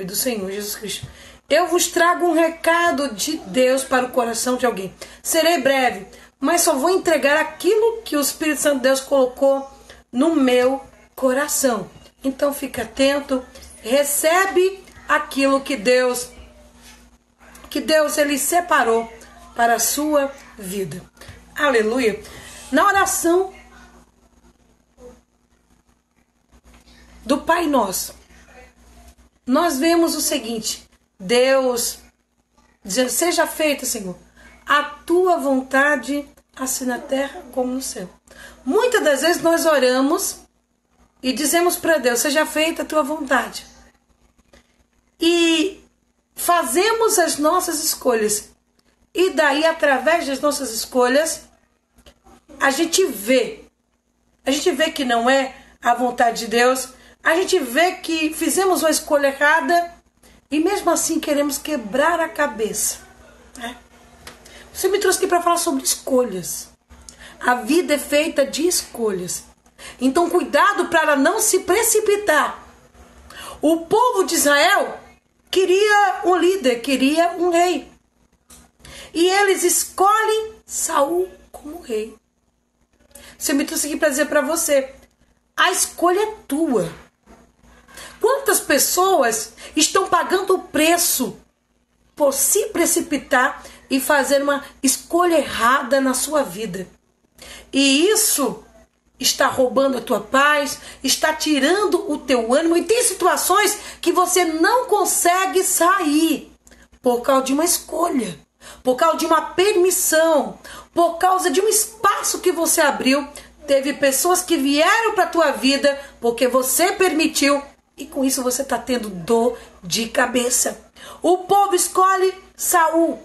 nome do Senhor Jesus Cristo. Eu vos trago um recado de Deus para o coração de alguém. Serei breve, mas só vou entregar aquilo que o Espírito Santo de Deus colocou no meu coração. Então fica atento, recebe aquilo que Deus ele separou para a sua vida. Aleluia. Na oração do Pai Nosso, nós vemos o seguinte: Deus dizendo: seja feita, Senhor, a tua vontade, assim na terra como no céu. Muitas das vezes nós oramos e dizemos para Deus: seja feita a tua vontade. E fazemos as nossas escolhas. E daí, através das nossas escolhas, a gente vê que não é a vontade de Deus. A gente vê que fizemos uma escolha errada e mesmo assim queremos quebrar a cabeça, né? Você me trouxe aqui para falar sobre escolhas. A vida é feita de escolhas. Então cuidado para não se precipitar. O povo de Israel queria um líder, queria um rei. E eles escolhem Saul como rei. Você me trouxe aqui para dizer para você: a escolha é tua. Quantas pessoas estão pagando o preço por se precipitar e fazer uma escolha errada na sua vida? E isso está roubando a tua paz, está tirando o teu ânimo. E tem situações que você não consegue sair por causa de uma escolha, por causa de uma permissão, por causa de um espaço que você abriu. Teve pessoas que vieram para a tua vida porque você permitiu. E com isso você está tendo dor de cabeça. O povo escolhe Saul.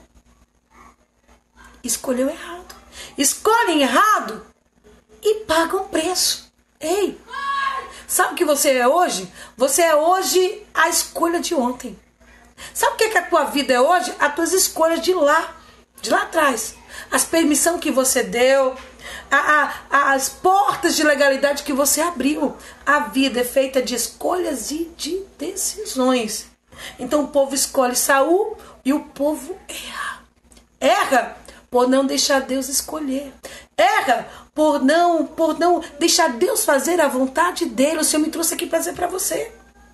Escolheu errado. Escolhem errado e pagam preço. Ei, sabe o que você é hoje? Você é hoje a escolha de ontem. Sabe o que a tua vida é hoje? As tuas escolhas de lá atrás. As permissões que você deu, as portas de legalidade que você abriu. A vida é feita de escolhas e de decisões. Então o povo escolhe Saul e o povo erra. Erra por não deixar Deus escolher. Erra por não deixar Deus fazer a vontade dele. O Senhor me trouxe aqui para dizer para você: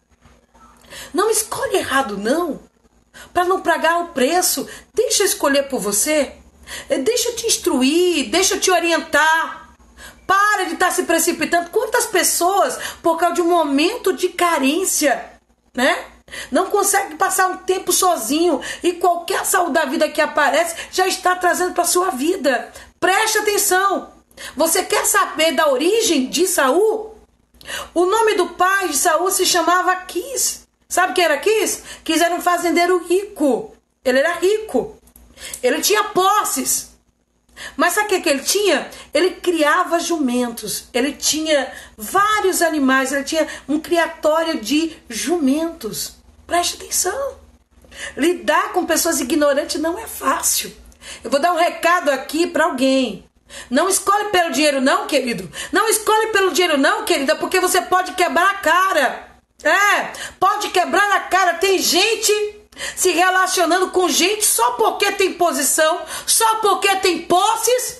não escolhe errado, não. Para não pagar o preço. Deixa eu escolher por você. Deixa eu te instruir, deixa eu te orientar. Para de estar se precipitando. Quantas pessoas, por causa de um momento de carência, né, não consegue passar um tempo sozinho, e qualquer saúde da vida que aparece já está trazendo para a sua vida. Preste atenção. Você quer saber da origem de Saul? O nome do pai de Saul se chamava Quis. Sabe quem era Quis? Quis era um fazendeiro rico. Ele era rico. Ele tinha posses. Mas sabe o que ele tinha? Ele criava jumentos. Ele tinha vários animais. Ele tinha um criatório de jumentos. Preste atenção. Lidar com pessoas ignorantes não é fácil. Eu vou dar um recado aqui para alguém. Não escolhe pelo dinheiro não, querido. Não escolhe pelo dinheiro não, querida, porque você pode quebrar a cara. Pode quebrar a cara. Tem gente se relacionando com gente só porque tem posição, só porque tem posses.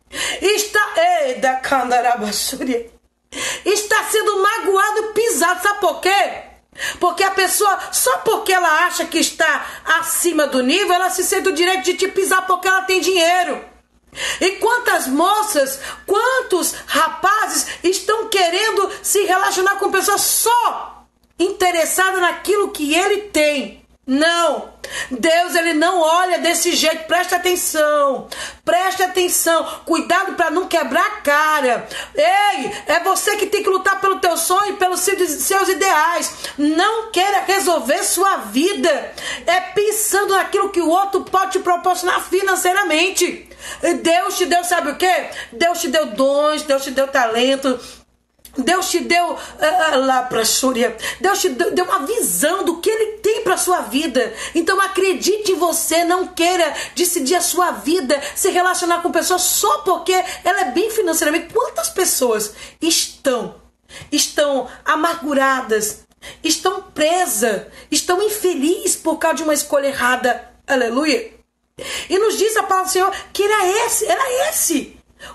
Está sendo magoado, pisado. Sabe por quê? Porque a pessoa, só porque ela acha que está acima do nível, ela se sente o direito de te pisar porque ela tem dinheiro. E quantas moças, quantos rapazes estão querendo se relacionar com pessoas só interessadas naquilo que ele tem? Não, Deus, ele não olha desse jeito. Preste atenção, cuidado para não quebrar a cara. Ei, é você que tem que lutar pelo teu sonho, pelos seus ideais. Não queira resolver sua vida pensando naquilo que o outro pode te proporcionar financeiramente. Deus te deu, sabe o quê? Deus te deu dons, Deus te deu talento, Deus te deu Deus te deu uma visão do que Ele tem para a sua vida. Então acredite em você. Não queira decidir a sua vida, se relacionar com pessoas só porque ela é bem financeiramente. Quantas pessoas estão amarguradas, estão presas, estão infelizes por causa de uma escolha errada. Aleluia. E nos diz a palavra do Senhor que era esse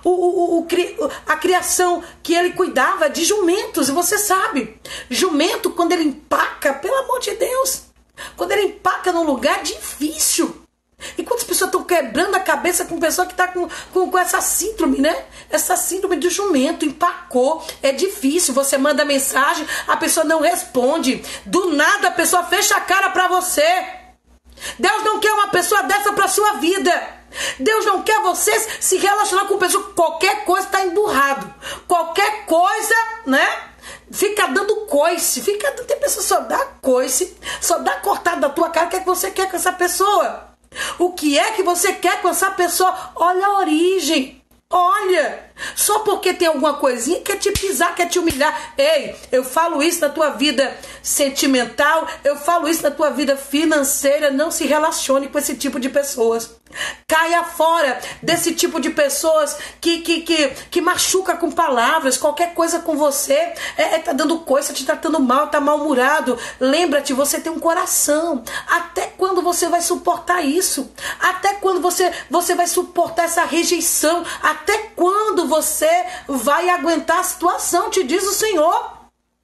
a criação que ele cuidava de jumentos. E você sabe, jumento, quando ele empaca, pelo amor de Deus, quando ele empaca num lugar difícil. E quantas pessoas estão quebrando a cabeça com pessoa que está com essa síndrome, né? Essa síndrome do jumento, empacou, é difícil. Você manda mensagem, a pessoa não responde. Do nada a pessoa fecha a cara para você. Deus não quer uma pessoa dessa para sua vida. Deus não quer você se relacionar com pessoa. Qualquer coisa está emburrado. Qualquer coisa, né? Fica dando coice. Tem pessoa que só dá coice, só dá cortada da tua cara. O que é que você quer com essa pessoa? O que é que você quer com essa pessoa? Olha a origem. Olha, só porque tem alguma coisinha quer te pisar, quer te humilhar. Ei, eu falo isso na tua vida sentimental, eu falo isso na tua vida financeira. Não se relacione com esse tipo de pessoas. Caia fora desse tipo de pessoas que machuca com palavras. Qualquer coisa com você tá dando coisa, te tratando mal, tá mal-humorado. Lembra-te, você tem um coração. Até quando você vai suportar isso? Até quando você vai suportar essa rejeição? Até quando você vai aguentar a situação? Te diz o Senhor.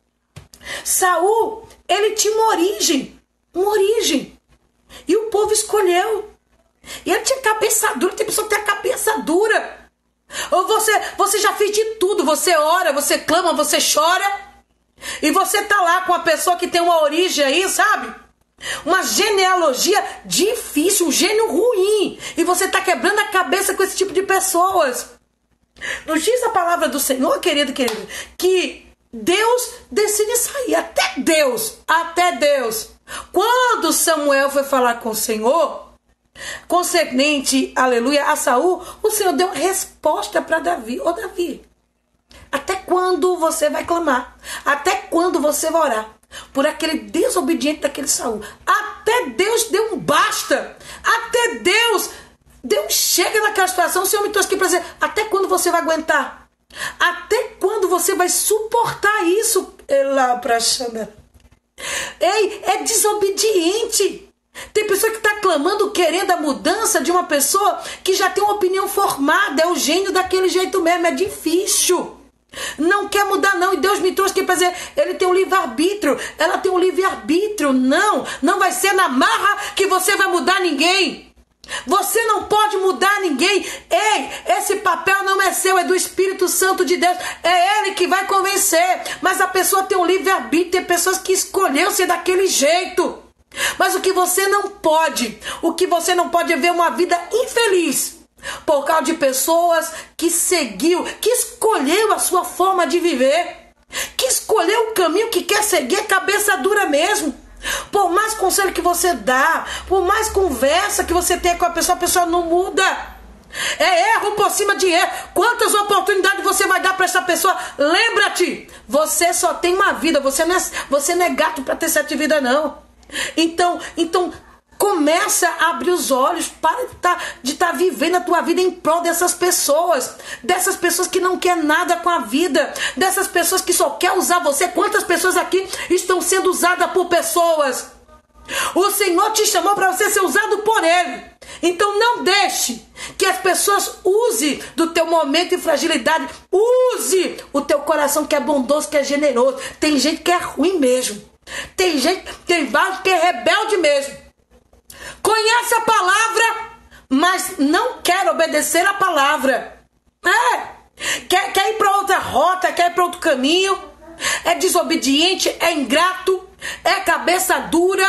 Saul, ele tinha uma origem. E o povo escolheu. E ele tinha cabeça dura. Tem pessoa que tem a cabeça dura. Ou você já fez de tudo. Você ora, você clama, você chora. E você tá lá com a pessoa que tem uma origem aí, sabe? Uma genealogia difícil, um gênio ruim. E você tá quebrando a cabeça com esse tipo de pessoas. Nos diz a palavra do Senhor, querido, que Deus decide sair. Até Deus. Quando Samuel foi falar com o Senhor, concernente, aleluia, a Saul, o Senhor deu uma resposta para Davi. Ô Davi, até quando você vai clamar? Até quando você vai orar por aquele desobediente daquele Saul? Até Deus deu um basta. Até Deus chega naquela situação. O Senhor me trouxe aqui para dizer, até quando você vai aguentar? Até quando você vai suportar isso? Ei, é desobediente. Tem pessoa que está clamando, querendo a mudança de uma pessoa que já tem uma opinião formada. É o gênio daquele jeito mesmo. É difícil. Não quer mudar não. E Deus me trouxe aqui para dizer, ele tem um livre-arbítrio. Ela tem um livre-arbítrio. Não vai ser na marra que você vai mudar ninguém. Você não pode mudar ninguém. Ei, esse papel não é seu, é do Espírito Santo de Deus. É Ele que vai convencer. Mas a pessoa tem um livre-arbítrio. Tem pessoas que escolheram ser daquele jeito. Mas o que você não pode é ver uma vida infeliz por causa de pessoas que escolheu a sua forma de viver, que escolheu o caminho que quer seguir, é cabeça dura mesmo. Por mais conselho que você dá, por mais conversa que você tem com a pessoa não muda. É erro por cima de erro. Quantas oportunidades você vai dar para essa pessoa? Lembra-te, você só tem uma vida. Você não é gato para ter 7 vidas, não. Então começa a abrir os olhos. Para de estar vivendo a tua vida em prol dessas pessoas que não querem nada com a vida, dessas pessoas que só querem usar você. Quantas pessoas aqui estão sendo usadas por pessoas? O Senhor te chamou para você ser usado por Ele. Então não deixe que as pessoas usem do teu momento de fragilidade. Use o teu coração, que é bondoso, que é generoso. Tem gente que é ruim mesmo. Tem vários que é rebelde mesmo. Conhece a palavra, mas não quer obedecer a palavra. Quer ir para outra rota, quer ir para outro caminho. É desobediente, é ingrato, é cabeça dura.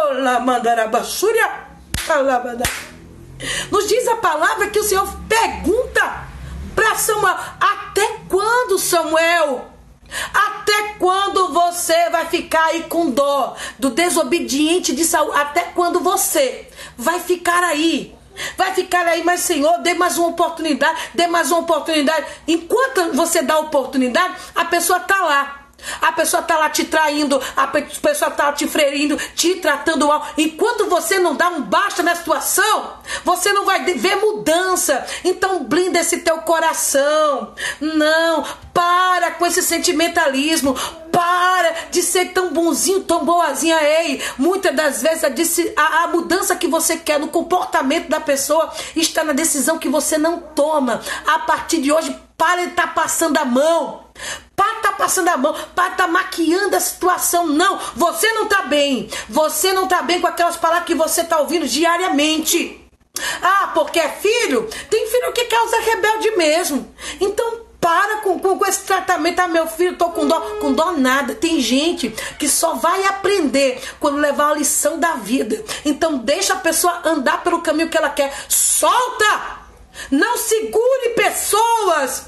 Nos diz a palavra que o Senhor pergunta para Samuel: até quando, Samuel? Até quando você vai ficar aí com dó do desobediente de Saul? Até quando você vai ficar aí? Mas Senhor, dê mais uma oportunidade. Enquanto você dá oportunidade, a pessoa tá lá. A pessoa tá lá te traindo, a pessoa tá te ferindo, te tratando mal. Enquanto você não dá um basta na situação, você não vai ver mudança. Então blinda esse teu coração. Não, para com esse sentimentalismo. Para de ser tão bonzinho, tão boazinha. Ei, muitas das vezes a mudança que você quer no comportamento da pessoa está na decisão que você não toma. A partir de hoje, para de estar passando a mão. Para de estar passando a mão, para de estar maquiando a situação. Não, você não está bem. Você não está bem com aquelas palavras que você está ouvindo diariamente. Ah, porque é filho? Tem filho que causa rebelde mesmo. Então para com esse tratamento. Ah, meu filho, tô com dó. Com dó nada. Tem gente que só vai aprender quando levar a lição da vida. Então deixa a pessoa andar pelo caminho que ela quer. Solta! Não segure pessoas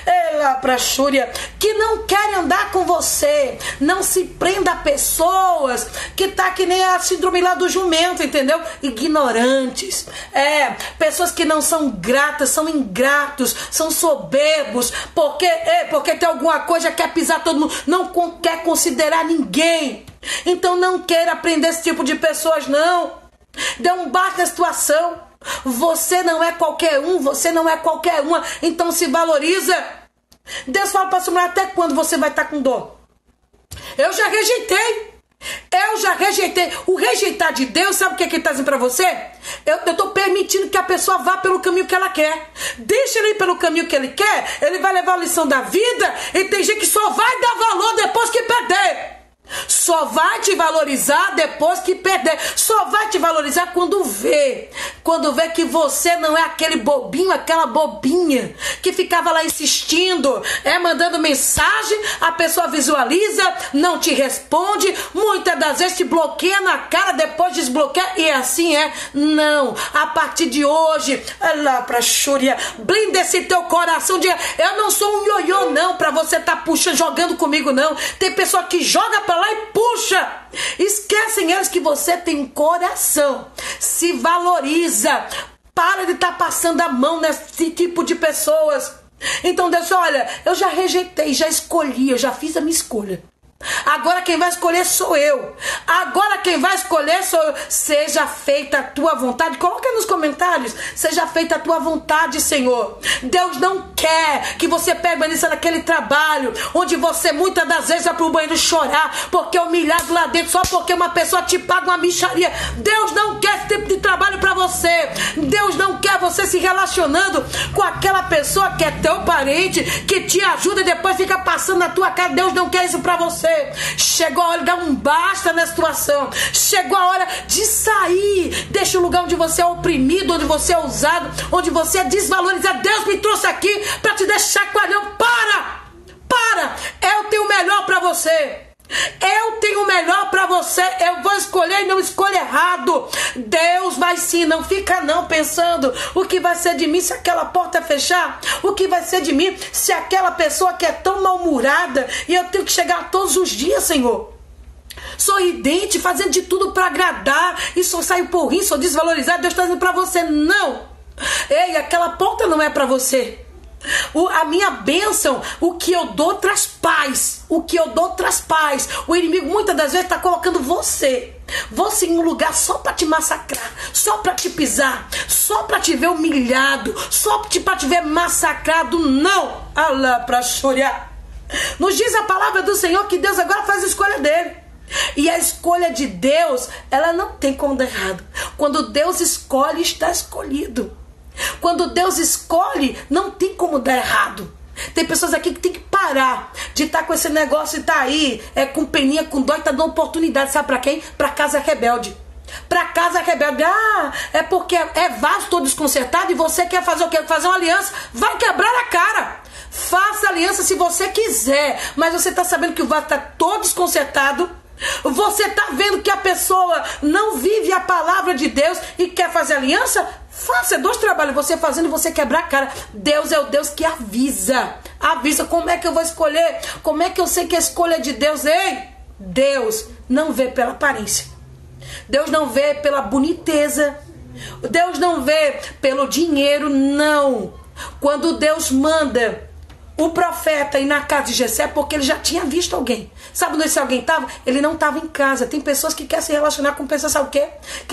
que não querem andar com você. Não se prenda a pessoas que tá que nem a síndrome lá do jumento, entendeu? Ignorantes. Pessoas que não são gratas, são ingratos, são soberbos, porque tem alguma coisa, quer pisar todo mundo, não quer considerar ninguém. Então não queira aprender esse tipo de pessoas, não. Dê um basta na situação. Você não é qualquer um, você não é qualquer uma, então se valoriza. Deus fala para sua mulher: até quando você vai estar com dor? Eu já rejeitei. O rejeitar de Deus, sabe o que ele está dizendo para você? Eu estou permitindo que a pessoa vá pelo caminho que ela quer. Deixa ele ir pelo caminho que ele quer. Ele vai levar a lição da vida. E tem gente que só vai dar valor depois que perder. Só vai te valorizar depois que perder. Só vai te valorizar quando vê que você não é aquele bobinho, aquela bobinha que ficava lá insistindo, mandando mensagem, a pessoa visualiza, não te responde, muitas das vezes te bloqueia na cara, depois desbloqueia, e assim é. Não, a partir de hoje, blinda esse teu coração de: eu não sou um ioiô não, pra você tá puxando, jogando comigo não. Tem pessoa que joga pra lá e puxa. Esquecem eles que você tem um coração. Se valoriza. Para de estar passando a mão nesse tipo de pessoas. Então Deus, olha, eu já rejeitei, já escolhi, eu já fiz a minha escolha. Agora quem vai escolher sou eu. Seja feita a tua vontade. Coloca nos comentários: seja feita a tua vontade, Senhor. Deus não quer que você permaneça naquele trabalho onde você muitas das vezes vai pro banheiro chorar porque é humilhado lá dentro só porque uma pessoa te paga uma mixaria. Deus não quer esse tipo de trabalho para você. Deus não quer você se relacionando com aquela pessoa que é teu parente, que te ajuda e depois fica passando na tua cara. Deus não quer isso para você. Chegou a hora de dar um basta na situação. Chegou a hora de sair. Deixa o lugar onde você é oprimido, onde você é usado, onde você é desvalorizado. Deus me trouxe aqui para te deixar chacoalhão. Para! Eu tenho o melhor para você. Eu vou escolher e não escolho errado. Deus vai sim. Não fica não pensando o que vai ser de mim se aquela porta fechar. O que vai ser de mim se aquela pessoa que é tão mal-humorada e eu tenho que chegar todos os dias, Senhor, sorridente, fazendo de tudo para agradar, e só saio porrinho, sou desvalorizado. Deus está dizendo para você: não. Ei, aquela porta não é para você. A minha bênção, o que eu dou traz paz. O inimigo muitas das vezes está colocando você em um lugar só para te massacrar, só para te pisar, só para te ver humilhado, só para te ver massacrado. Não. Nos diz a palavra do Senhor que Deus agora faz a escolha dele. E a escolha de Deus, ela não tem como dar errado. Quando Deus escolhe, está escolhido. Quando Deus escolhe, não tem como dar errado. Tem pessoas aqui que tem que parar de estar com esse negócio e tá aí, com peninha, com dó, e tá dando oportunidade, sabe pra quem? Pra casa rebelde. É porque é vaso todo desconcertado e você quer fazer o quê? Fazer uma aliança, vai quebrar a cara. Faça aliança se você quiser, mas você tá sabendo que o vaso tá todo desconcertado. Você tá vendo que a pessoa não vive a palavra de Deus e quer fazer aliança? Faça dois trabalhos, você fazendo e você quebrar a cara. Deus é o Deus que avisa. Como é que eu vou escolher? Como é que eu sei que a escolha é de Deus? Ei, Deus não vê pela aparência. Deus não vê pela boniteza. Deus não vê pelo dinheiro, não. Quando Deus manda o profeta ir na casa de Jessé porque ele já tinha visto alguém. Sabe onde esse alguém estava? Ele não estava em casa. Tem pessoas que querem se relacionar com pessoas, sabe o quê? Que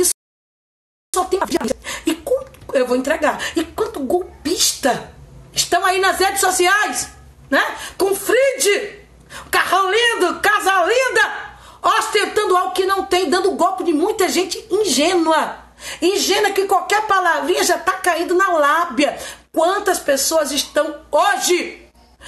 só tem a vida. E eu vou entregar. E quanto golpista estão aí nas redes sociais, né? Com Fride, carrão lindo, casa linda, ostentando algo que não tem, dando golpe de muita gente ingênua. Ingênua que qualquer palavrinha já está caindo na lábia. Quantas pessoas estão hoje,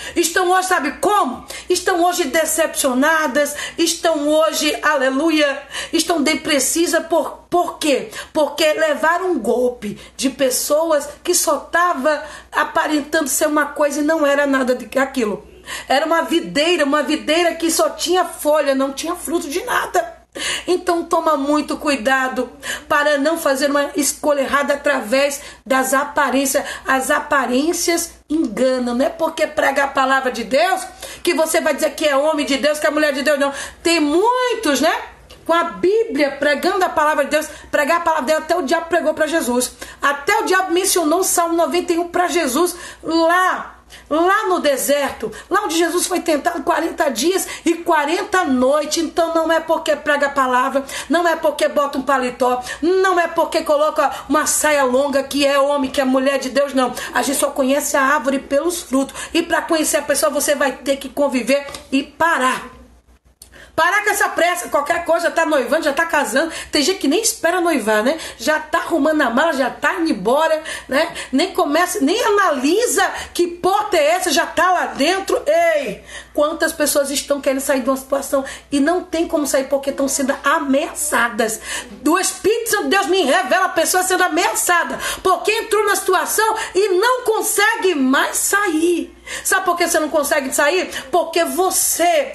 sabe como? Estão hoje decepcionadas, estão hoje, aleluia, estão depressivas. Por quê? Porque levaram um golpe de pessoas que só estavam aparentando ser uma coisa e não era nada daquilo. Era uma videira que só tinha folha, não tinha fruto de nada. Então toma muito cuidado para não fazer uma escolha errada através das aparências. As aparências enganam. Não é porque prega a palavra de Deus que você vai dizer que é homem de Deus, que é mulher de Deus, não. Tem muitos, né? Com a Bíblia, pregando a palavra de Deus, pregar a palavra de Deus, até o diabo pregou para Jesus. Até o diabo mencionou o Salmo 91 para Jesus lá no deserto, lá onde Jesus foi tentado 40 dias e 40 noites. Então não é porque prega a palavra, não é porque bota um paletó, não é porque coloca uma saia longa que é homem, que é mulher de Deus, não. A gente só conhece a árvore pelos frutos. E para conhecer a pessoa você vai ter que conviver e parar. Parar com essa pressa, qualquer coisa, já tá noivando, já tá casando. Tem gente que nem espera noivar, né? Já tá arrumando a mala, já tá indo embora, né? Nem começa, nem analisa que porta é essa, já tá lá dentro. Ei, quantas pessoas estão querendo sair de uma situação e não tem como sair porque estão sendo ameaçadas. Do Espírito Santo de Deus me revela a pessoa sendo ameaçada porque entrou na situação e não consegue mais sair. Sabe por que você não consegue sair? Porque você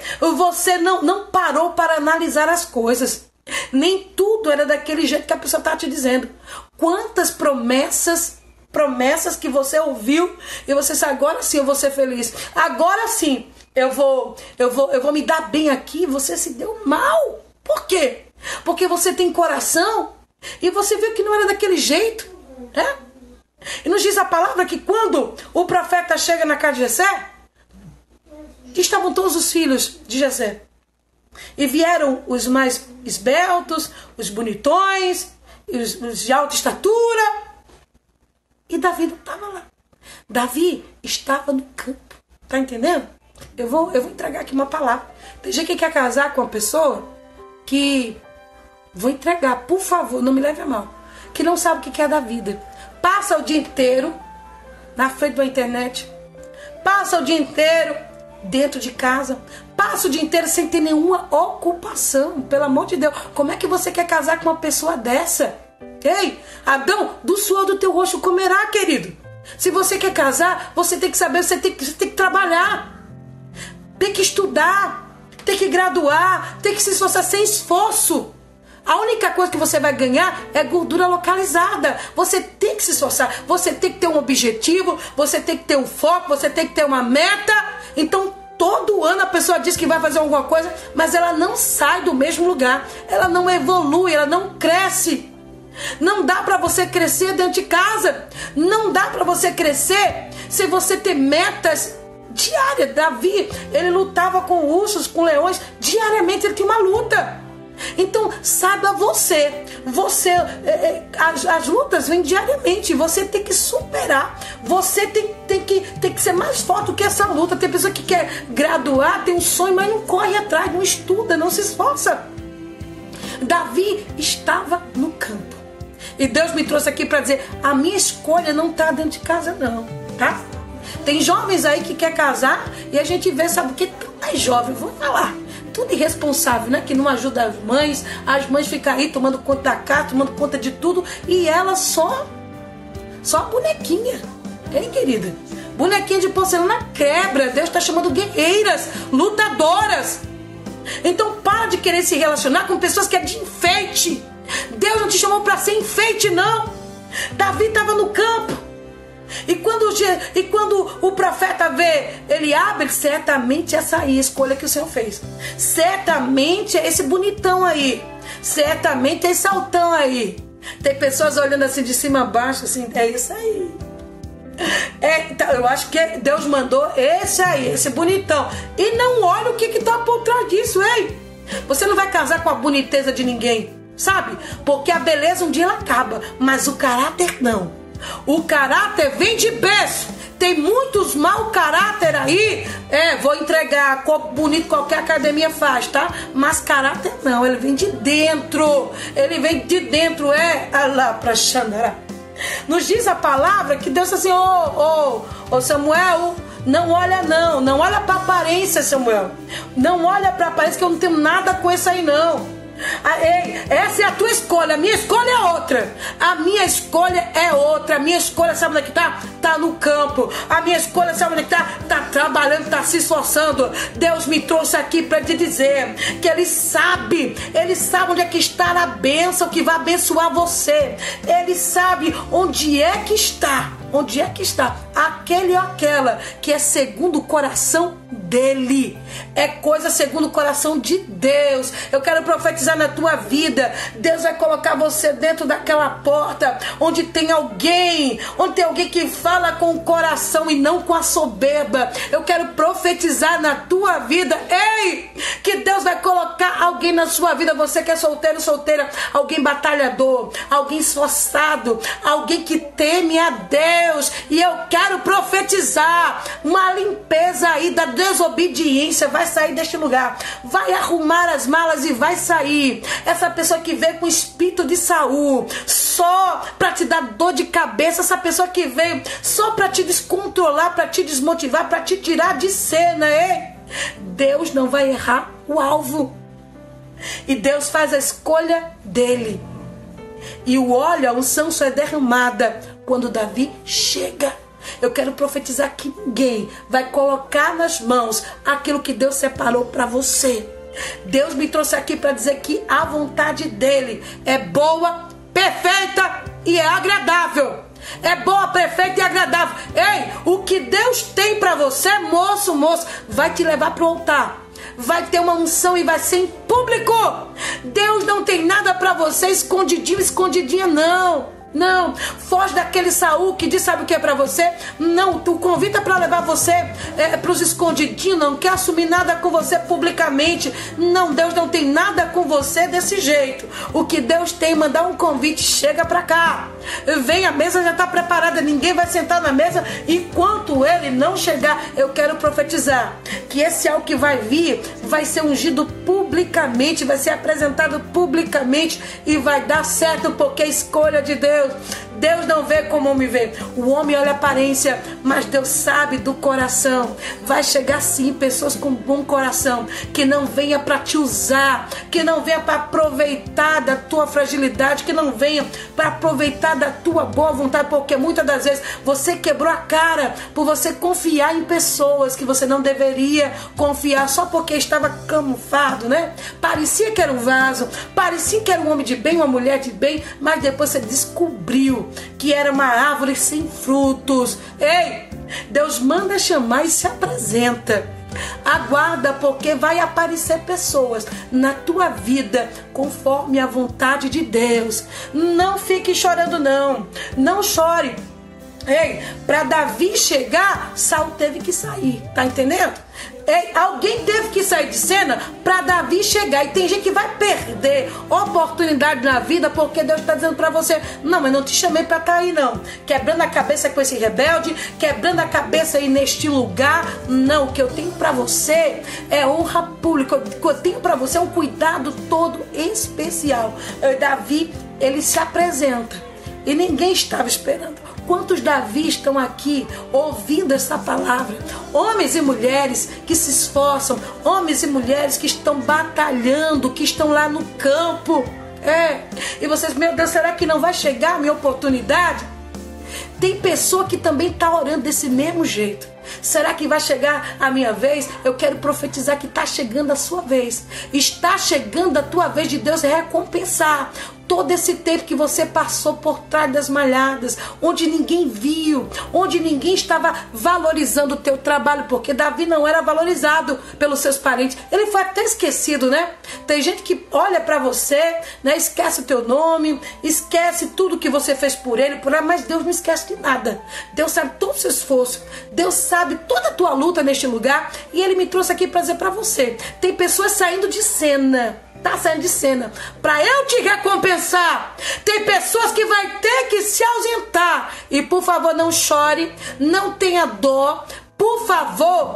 não parou para analisar as coisas. Nem tudo era daquele jeito que a pessoa está te dizendo. Quantas promessas que você ouviu e você disse, agora sim eu vou ser feliz. Agora sim eu vou me dar bem aqui. Você se deu mal. Por quê? Porque você tem coração e você viu que não era daquele jeito, né? E nos diz a palavra que quando o profeta chega na casa de Jessé, estavam todos os filhos de Jessé. E vieram os mais esbeltos, os bonitões, os de alta estatura. E Davi não estava lá. Davi estava no campo. Tá entendendo? Eu vou entregar aqui uma palavra. Tem gente que quer casar com uma pessoa que... Vou entregar, por favor, não me leve a mal. Que não sabe o que é da vida. Passa o dia inteiro na frente da internet. Passa o dia inteiro dentro de casa. Passa o dia inteiro sem ter nenhuma ocupação. Pelo amor de Deus. Como é que você quer casar com uma pessoa dessa? Ei, Adão, do suor do teu rosto comerá, querido. Se você quer casar, você tem que saber, você tem que trabalhar. Tem que estudar. Tem que graduar. Tem que se esforçar sem esforço. A única coisa que você vai ganhar é gordura localizada. Você tem que se esforçar. Você tem que ter um objetivo. Você tem que ter um foco. Você tem que ter uma meta. Então, todo ano a pessoa diz que vai fazer alguma coisa, mas ela não sai do mesmo lugar. Ela não evolui. Ela não cresce. Não dá para você crescer dentro de casa. Não dá para você crescer se você ter metas diárias. Davi, ele lutava com ursos, com leões. Diariamente ele tinha uma luta. Então, saiba as lutas vêm diariamente, você tem que superar, você tem que ser mais forte do que essa luta. Tem pessoa que quer graduar, tem um sonho, mas não corre atrás, não estuda, não se esforça. Davi estava no campo, e Deus me trouxe aqui para dizer, a minha escolha não está dentro de casa não, tá? Tem jovens aí que quer casar, e a gente vê, sabe o que? É jovem, vou falar. Tudo irresponsável, né? Que não ajuda as mães ficam aí tomando conta da casa, tomando conta de tudo, e ela só bonequinha, hein, querida? Bonequinha de porcelana quebra. Deus está chamando guerreiras, lutadoras. Então para de querer se relacionar com pessoas que é de enfeite. Deus não te chamou para ser enfeite, não. Davi estava no campo. E quando o profeta vê Eliabe, certamente essa aí, a escolha que o Senhor fez. Certamente é esse bonitão aí. Certamente é esse altão aí. Tem pessoas olhando assim de cima a baixo, assim, é isso aí. Eu acho que Deus mandou esse aí, esse bonitão. E não olha o que tá por trás disso, ei. Você não vai casar com a boniteza de ninguém, sabe? Porque a beleza um dia ela acaba, mas o caráter não. O caráter vem de berço. Tem muitos mau caráter aí. Vou entregar corpo bonito, qualquer academia faz, tá? Mas caráter não, ele vem de dentro. Ele vem de dentro, Allah pra Xandara. Nos diz a palavra que Deus assim, ô Samuel, não olha não olha pra aparência, Samuel. Não olha pra aparência, que eu não tenho nada com isso aí não. Ei, essa é a tua escolha, a minha escolha é outra. A minha escolha é outra. A minha escolha, sabe onde é que tá? Tá no campo. A minha escolha, sabe onde é que tá? Tá trabalhando, tá se esforçando. Deus me trouxe aqui para te dizer que Ele sabe onde é que está a bênção que vai abençoar você. Ele sabe onde é que está. Onde é que está aquele ou aquela que é segundo o coração dele? É coisa segundo o coração de Deus. Eu quero profetizar na tua vida. Deus vai colocar você dentro daquela porta onde tem alguém que fala com o coração e não com a soberba. Eu quero profetizar na tua vida, ei, que Deus vai colocar alguém na sua vida. Você que é solteiro, solteira, alguém batalhador, alguém esforçado, alguém que teme a Deus. E eu quero profetizar uma limpeza aí da desobediência. Vai sair deste lugar, vai arrumar as malas e vai sair. Essa pessoa que veio com espírito de Saul só para te dar dor de cabeça, essa pessoa que veio só para te descontrolar, para te desmotivar, para te tirar de cena, hein? Deus não vai errar o alvo. E Deus faz a escolha dele. E o óleo, a unção só é derramada quando Davi chega. Eu quero profetizar que ninguém vai colocar nas mãos aquilo que Deus separou para você. Deus me trouxe aqui para dizer que a vontade dele é boa, perfeita e é agradável. É boa, perfeita e agradável. Ei, o que Deus tem para você, moço, vai te levar para o altar. Vai ter uma unção e vai ser em público. Deus não tem nada para você escondidinho, escondidinha, não, foge daquele Saul que diz, sabe o que é pra você? Não, tu convida pra levar você pros escondidinhos, não quer assumir nada com você publicamente. Não, Deus não tem nada com você desse jeito. O que Deus tem, mandar um convite, chega pra cá. Vem, a mesa já tá preparada, ninguém vai sentar na mesa enquanto ele não chegar. Eu quero profetizar que esse algo que vai vir vai ser ungido publicamente, vai ser apresentado publicamente e vai dar certo, porque é escolha de Deus. Deus não vê como o homem vê. O homem olha a aparência, mas Deus sabe do coração. Vai chegar sim pessoas com bom coração, que não venha para te usar, que não venha para aproveitar da tua fragilidade, que não venha para aproveitar da tua boa vontade, porque muitas das vezes você quebrou a cara por você confiar em pessoas que você não deveria confiar, só porque estava camuflado, né? Parecia que era um vaso, parecia que era um homem de bem, uma mulher de bem, mas depois você descobriu que era uma árvore sem frutos. Ei, Deus manda chamar e se apresenta. Aguarda, porque vai aparecer pessoas na tua vida conforme a vontade de Deus. Não fique chorando, não chore. Ei, para Davi chegar, Saul teve que sair, tá entendendo? Ei, alguém teve que sair de cena para Davi chegar. E tem gente que vai perder oportunidade na vida porque Deus está dizendo para você: não, mas não te chamei para estar aí não, quebrando a cabeça com esse rebelde, quebrando a cabeça aí neste lugar. Não, o que eu tenho para você é honra pública. O que eu tenho para você é um cuidado todo especial. Davi, ele se apresenta e ninguém estava esperando. Quantos Davi estão aqui ouvindo essa palavra? Homens e mulheres que se esforçam, homens e mulheres que estão batalhando, que estão lá no campo. E vocês, meu Deus, será que não vai chegar a minha oportunidade? Tem pessoa que também está orando desse mesmo jeito. Será que vai chegar a minha vez? Eu quero profetizar que está chegando a sua vez. Está chegando a tua vez de Deus recompensar todo esse tempo que você passou por trás das malhadas, onde ninguém viu, onde ninguém estava valorizando o teu trabalho, porque Davi não era valorizado pelos seus parentes. Ele foi até esquecido, né? Tem gente que olha para você, né? Esquece o teu nome, esquece tudo que você fez por ele, mas Deus não esquece de nada. Deus sabe todo o seu esforço, Deus sabe toda a tua luta neste lugar, e Ele me trouxe aqui para dizer para você: tem pessoas saindo de cena, tá saindo de cena, para eu te recompensar. Tem pessoas que vai ter que se ausentar, e por favor não chore, não tenha dó, por favor,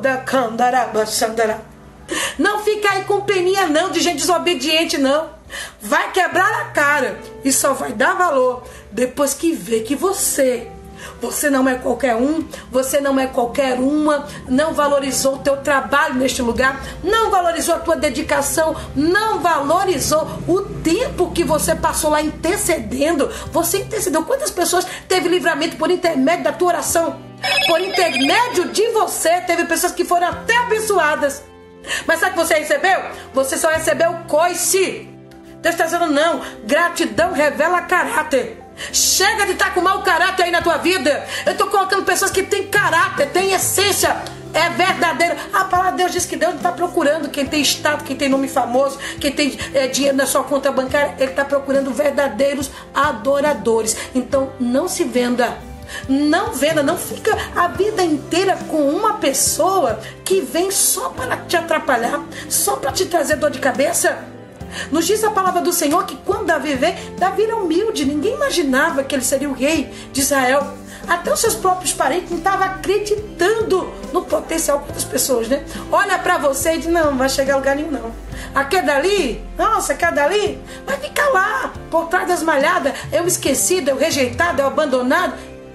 não fica aí com peninha não, de gente desobediente não. Vai quebrar a cara e só vai dar valor depois que vê que você não é qualquer um, você não é qualquer uma, não valorizou o teu trabalho neste lugar, não valorizou a tua dedicação, não valorizou o tempo que você passou lá intercedendo. Você intercedeu. Quantas pessoas teve livramento por intermédio da tua oração? Por intermédio de você, teve pessoas que foram até abençoadas. Mas sabe o que você recebeu? Você só recebeu coice. Deus está dizendo não, gratidão revela caráter. Chega de estar com mau caráter aí na tua vida. Eu estou colocando pessoas que têm caráter, têm essência, é verdadeiro. A palavra de Deus diz que Deus não está procurando quem tem status, quem tem nome famoso, quem tem dinheiro na sua conta bancária. Ele está procurando verdadeiros adoradores. Então não se venda. Não venda, não fica a vida inteira com uma pessoa que vem só para te atrapalhar, só para te trazer dor de cabeça. Nos diz a palavra do Senhor que quando Davi veio, Davi era humilde, ninguém imaginava que ele seria o rei de Israel. Até os seus próprios parentes não estavam acreditando no potencial das pessoas, né? Olha pra você e diz: não, não vai chegar a lugar nenhum não. Aquele dali, nossa, aquele dali vai ficar lá, por trás das malhadas, é o esquecido, é o rejeitado, é o abandonado.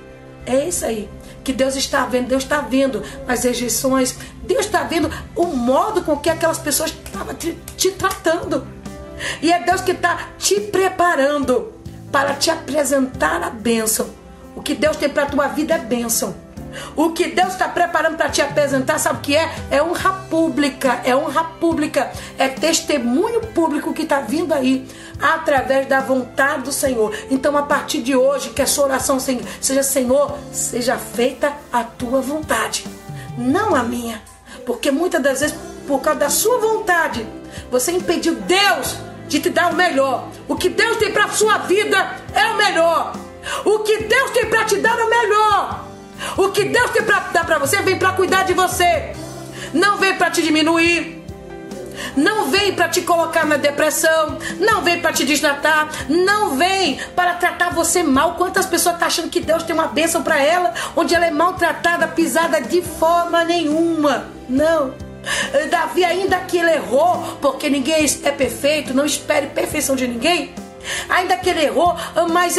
É isso aí que Deus está vendo. Deus está vendo as rejeições, Deus está vendo o modo com que aquelas pessoas estavam te tratando. E é Deus que está te preparando para te apresentar a bênção. O que Deus tem para a tua vida é bênção. O que Deus está preparando para te apresentar, sabe o que é? É honra pública, é honra pública, é testemunho público que está vindo aí, através da vontade do Senhor. Então a partir de hoje, que a sua oração seja: Senhor, seja feita a tua vontade, não a minha. Porque muitas das vezes, por causa da sua vontade, você impediu Deus de te dar o melhor. O que Deus tem para a sua vida é o melhor. O que Deus tem para te dar é o melhor. O que Deus tem para dar para você vem para cuidar de você. Não vem para te diminuir. Não vem para te colocar na depressão. Não vem para te desnatar. Não vem para tratar você mal. Quantas pessoas estão achando que Deus tem uma bênção para ela, onde ela é maltratada, pisada? De forma nenhuma. Não. Davi, ainda que ele errou, porque ninguém é perfeito, não espere perfeição de ninguém. Ainda que ele errou, mas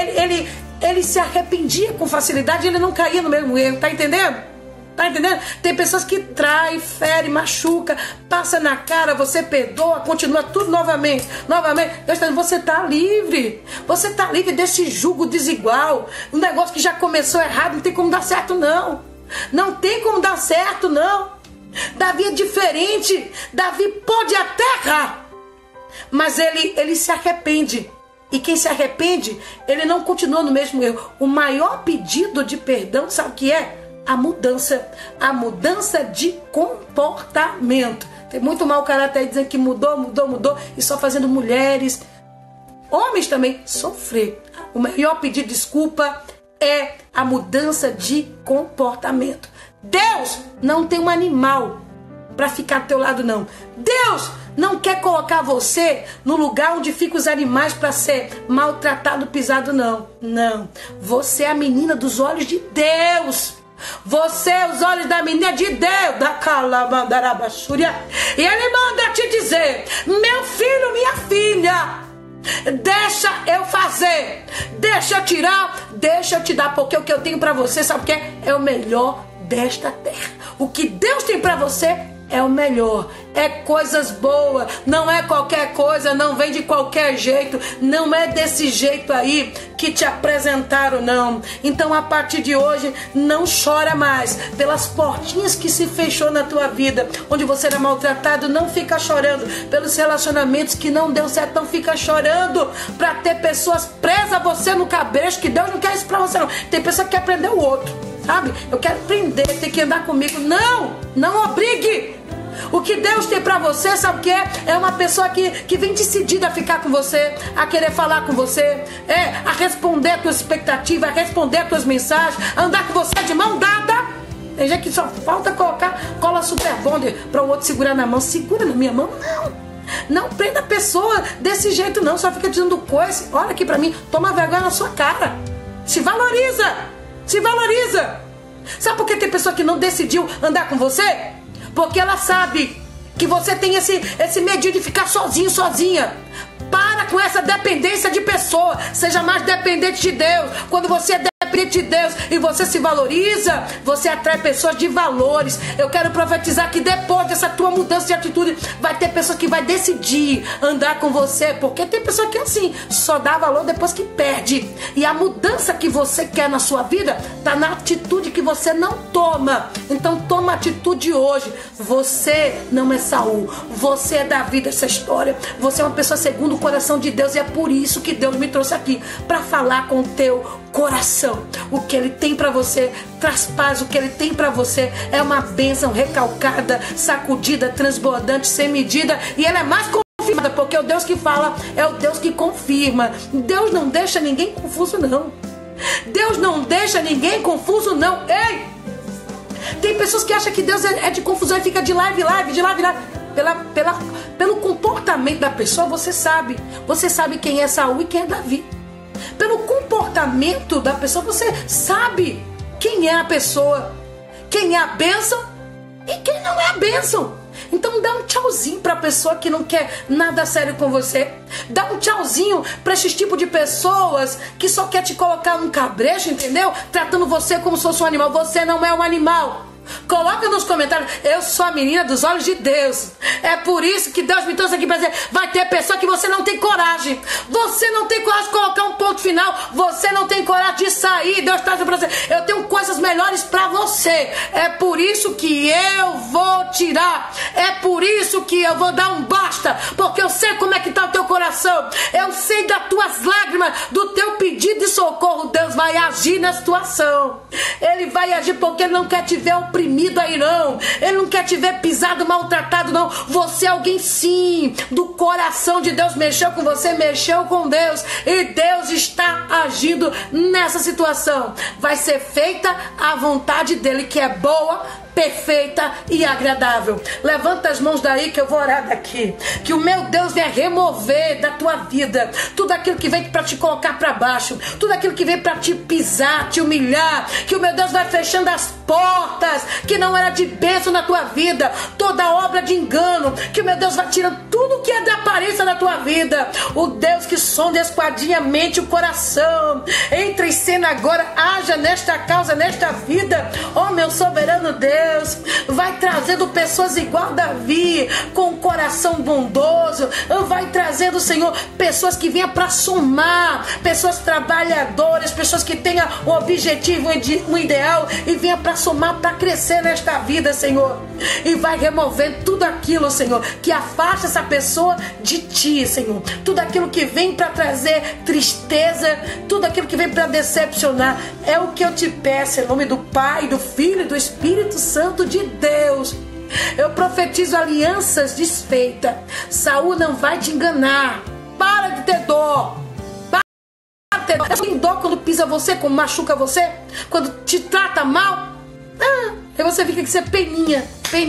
ele se arrependia com facilidade, ele não caía no mesmo erro, tá entendendo? Tá entendendo? Tem pessoas que traem, ferem, machuca, passa na cara, você perdoa, continua tudo novamente. Deus está dizendo: você tá livre. Você tá livre desse jugo desigual. Um negócio que já começou errado, não tem como dar certo não. Não tem como dar certo não. Davi é diferente. Davi pode até errar, mas ele se arrepende. E quem se arrepende, ele não continua no mesmo erro. O maior pedido de perdão, sabe o que é? A mudança. A mudança de comportamento. Tem muito mau caráter aí dizendo que mudou, e só fazendo mulheres, homens também, sofrer. O maior pedido de desculpa é a mudança de comportamento. Deus não tem um animal para ficar do teu lado, não. Deus não quer colocar você no lugar onde ficam os animais para ser maltratado, pisado, não. Não. Você é a menina dos olhos de Deus. Você é os olhos da menina de Deus. Da Calabandarabachúria. E Ele manda te dizer: meu filho, minha filha, deixa eu fazer, deixa eu tirar, deixa eu te dar, porque o que eu tenho para você, sabe o que é? É o melhor desta terra. O que Deus tem para você é o melhor, é coisas boas, não é qualquer coisa, não vem de qualquer jeito, não é desse jeito aí que te apresentaram, não. Então a partir de hoje não chora mais pelas portinhas que se fechou na tua vida, onde você era maltratado. Não fica chorando pelos relacionamentos que não deu certo. Não fica chorando para ter pessoas presas a você no cabresto, que Deus não quer isso para você, não. Tem pessoa que quer prender o outro, sabe? Eu quero prender, tem que andar comigo. Não obrigue. O que Deus tem pra você, sabe o que é? É uma pessoa que vem decidida a ficar com você, a querer falar com você, a responder a tuas expectativas, a responder as tuas mensagens, a andar com você de mão dada. Tem gente que só falta colocar cola super bonder para o outro segurar na mão. Segura na minha mão? Não prenda a pessoa desse jeito, não. Só fica dizendo coisa. Olha aqui pra mim, toma vergonha na sua cara. Se valoriza. Se valoriza. Sabe por que tem pessoa que não decidiu andar com você? Porque ela sabe que você tem esse medinho de ficar sozinho, sozinha. Para com essa dependência de pessoa. Seja mais dependente de Deus. Quando você é dependente de Deus e você se valoriza, você atrai pessoas de valores. Eu quero profetizar que depois dessa tua mudança de atitude, vai ter pessoas que vai decidir andar com você. Porque tem pessoa que assim, só dá valor depois que perde. E a mudança que você quer na sua vida está na atitude que você não toma. Então toma atitude hoje. Você não é Saul. Você é Davi dessa história. Você é uma pessoa segundo o coração de Deus. E é por isso que Deus me trouxe aqui, para falar com o teu coração. O que Ele tem para você traz paz. O que Ele tem para você é uma bênção recalcada, sacudida, transbordante, sem medida. E ela é mais confirmada, porque o Deus que fala é o Deus que confirma. Deus não deixa ninguém confuso, não. Deus não deixa ninguém confuso, não. Ei! Tem pessoas que acham que Deus é de confusão e fica de live. Pelo comportamento da pessoa, você sabe. Você sabe quem é Saul e quem é Davi. Pelo comportamento da pessoa, você sabe quem é a pessoa, quem é a bênção e quem não é a bênção. Então dá um tchauzinho para a pessoa que não quer nada sério com você. Dá um tchauzinho para esse tipo de pessoas que só quer te colocar num cabresto, entendeu? Tratando você como se fosse um animal. Você não é um animal. Coloca nos comentários: eu sou a menina dos olhos de Deus. É por isso que Deus me trouxe aqui para dizer: vai ter pessoa que você não tem coragem. Você não tem coragem de colocar um ponto final. Você não tem coragem de sair. Deus está dizendo para você: eu tenho coisas melhores para você. É por isso que eu vou tirar. É por isso que eu vou dar um basta. Porque eu sei como é que está o teu coração. Eu sei das tuas lágrimas, do teu pedido de socorro. Deus vai agir na situação. Ele vai agir porque Ele não quer te ver oprimido aí, não. Ele não quer te ver pisado, maltratado, não. Você é alguém, sim, do coração de Deus. Mexeu com você, mexeu com Deus, e Deus está agindo nessa situação. Vai ser feita a vontade dele, que é boa, perfeita e agradável. Levanta as mãos daí que eu vou orar daqui. Que o meu Deus venha remover da tua vida tudo aquilo que vem para te colocar para baixo, tudo aquilo que vem para te pisar, te humilhar. Que o meu Deus vai fechando as portas que não era de bênção na tua vida, toda obra de engano. Que o meu Deus vai tirando tudo que é da aparência da tua vida. O Deus que sonda esquadrinha a mente e o coração, entra em cena agora, haja nesta causa, nesta vida. Oh, meu soberano Deus, vai trazendo pessoas igual Davi, com um coração bondoso. Vai trazendo, Senhor, pessoas que venham para somar, pessoas trabalhadoras, pessoas que tenham um objetivo, um ideal, e venham para somar, para crescer nesta vida, Senhor. E vai removendo tudo aquilo, Senhor, que afasta essa pessoa de Ti, Senhor. Tudo aquilo que vem para trazer tristeza, tudo aquilo que vem para decepcionar. É o que eu te peço, em nome do Pai, do Filho e do Espírito Santo de Deus. Eu profetizo alianças desfeitas. Saul não vai te enganar. Para de ter dor. Para de ter dor. Tem dor quando pisa você, quando machuca você, quando te trata mal. Aí você fica que você peninha,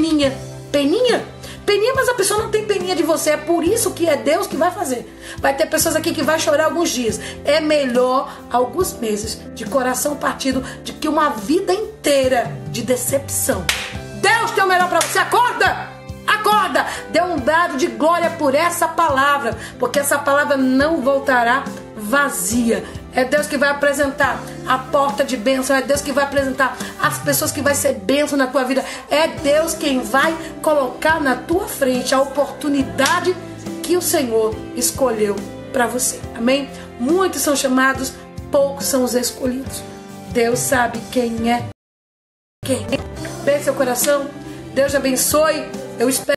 mas a pessoa não tem peninha de você. É por isso que é Deus que vai fazer. Vai ter pessoas aqui que vai chorar alguns dias. É melhor alguns meses de coração partido do que uma vida inteira de decepção. Deus tem o melhor para você. Acorda! Acorda! Dê um brado de glória por essa palavra, porque essa palavra não voltará vazia. É Deus que vai apresentar a porta de bênção. É Deus que vai apresentar as pessoas que vai ser bênção na tua vida. É Deus quem vai colocar na tua frente a oportunidade que o Senhor escolheu para você. Amém? Muitos são chamados, poucos são os escolhidos. Deus sabe quem é quem. Bem seu coração, Deus te abençoe. Eu espero